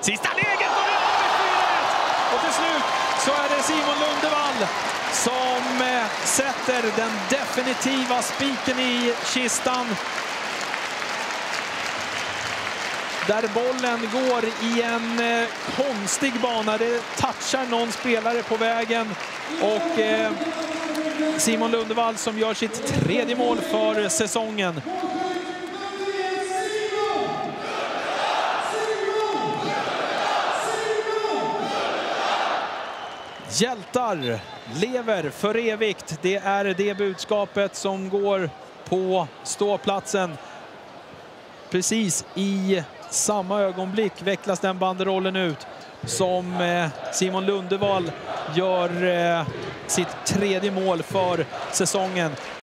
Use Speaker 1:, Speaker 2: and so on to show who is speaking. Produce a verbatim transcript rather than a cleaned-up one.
Speaker 1: Sista läget och det har vi fyra ett! Och till slut så är det Simon Lundevall som eh, sätter den definitiva spiken i kistan. Där bollen går i en eh, konstig bana. Det touchar någon spelare på vägen. Och eh, Simon Lundevall som gör sitt tredje mål för säsongen. Hjältar lever för evigt. Det är det budskapet som går på ståplatsen. Precis i samma ögonblick vecklas den banderollen ut som Simon Lundevall gör sitt tredje mål för säsongen.